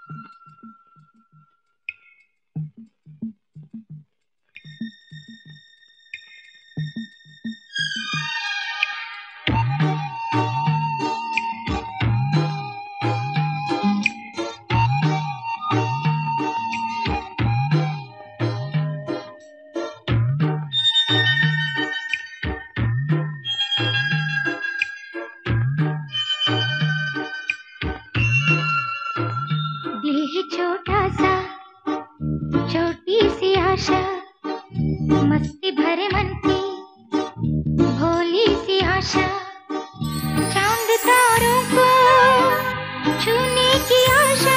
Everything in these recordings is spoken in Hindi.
दिल है छोटा सा, छोटी सी आशा, मस्ती भरे मन की भोली सी आशा। चांद तारों को छूने की आशा,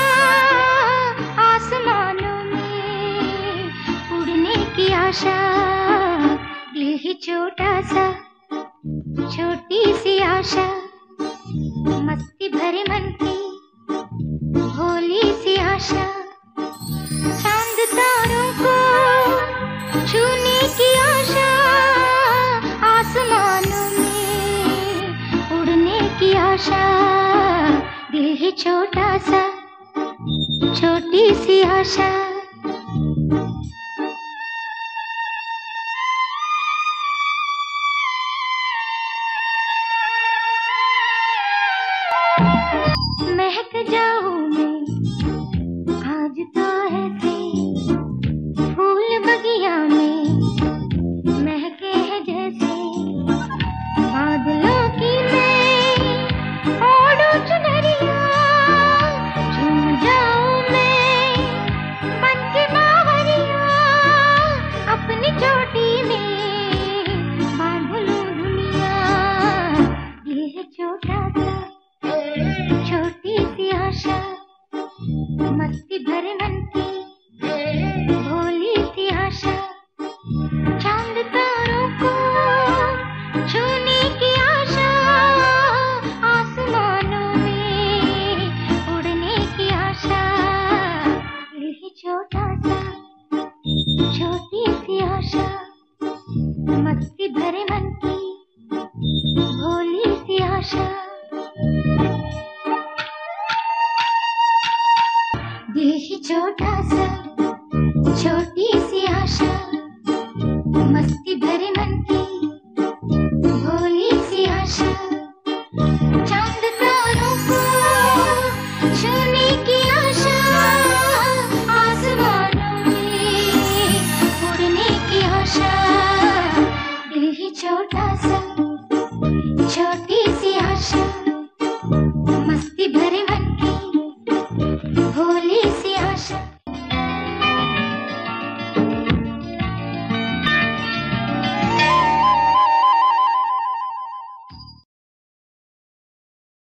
आसमानों में उड़ने की आशा। दिल है छोटा सा, छोटी सी आशा, मस्ती भरे मन की भोली सी आशा। चांद तारों को छूने की आशा, आसमानों में उड़ने की आशा। दिल है छोटा सा, छोटी सी आशा। महक जाऊं मैं आज तो ऐसे, फूल बगिया में महके हैं जैसे। बादलों की मैं ओढ़ूं चुनरिया, झूम जाऊं मैं बन के बावरिया। अपनी चोटी में बांध लूं दुनिया। ये है छोटा सा, छोटी सी आशा, मस्ती भरे मन की भोली सी आशा। चांद तारों को छूने की आशा, आसमानों में उड़ने की आशा। दिल है छोटा सा, छोटी सी आशा, मस्ती भरे मन की भोली सी आशा। दिल है छोटा सा, छोटी सी आशा, मस्ती भरे मन की भोली सी आशा। चांद तारों को छूने की आशा, आसमानों में उड़ने की आशा। दिल है छोटा सा, छोटी सी आशा, मस्ती भरे मन की भोली सी आशा।